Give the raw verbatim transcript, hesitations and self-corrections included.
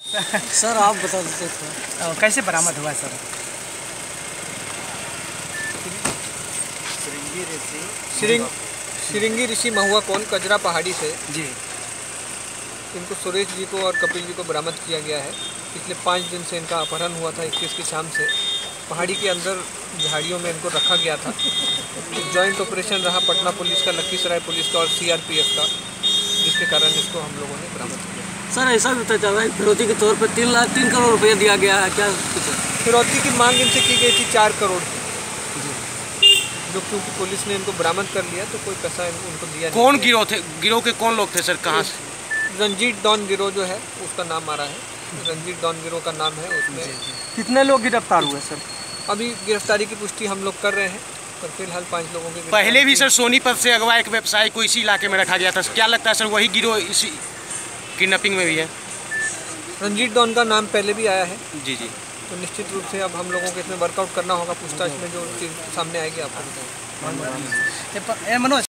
Sir आप बता देते थे कैसे बरामद हुआ सर? श्रृंगी ऋषि महुआ कौन कजरा पहाड़ी से जी इनको सुरेश जी को और कपिल जी को बरामद किया गया है। पिछले पाँच दिन से इनका अपहरण हुआ था। इक्कीस की शाम से पहाड़ी के अंदर झाड़ियों में इनको रखा गया था। जॉइंट ऑपरेशन रहा पटना पुलिस का, लखीसराय पुलिस का और सीआरपीएफ का, जिसके कारण इसको हम लोगों ने बरामद किया। सर ऐसा भी पता चल रहा है फिरौती के तौर पर तीन लाख तीन करोड़ रुपया दिया गया है, क्या कुछ? फिरौती की मांग इनसे की गई थी चार करोड़ की, जो क्योंकि पुलिस ने इनको बरामद कर लिया तो कोई पैसा उनको दिया नहीं। कौन गिरोह थे? गिरोह के कौन लोग थे सर? कहाँ से? रंजीत डॉन गिरोह जो है उसका नाम आ रहा है। रंजीत डॉन गिरोह का नाम है। उसमें कितने लोग गिरफ्तार हुए सर? अभी गिरफ्तारी की पुष्टि हम लोग कर रहे हैं, पर फिलहाल पाँच लोगों की। पहले भी सर सोनीपत से अगवा एक व्यवसायी को इसी इलाके में रखा गया था। क्या लगता है सर वही गिरोह इसी किडनैपिंग में भी है? रंजीत डॉन का नाम पहले भी आया है। जी जी तो निश्चित रूप से अब हम लोगों को इसमें वर्कआउट करना होगा। पूछताछ में जो चीज़ सामने आएगी आपको बताएंगे। मनोज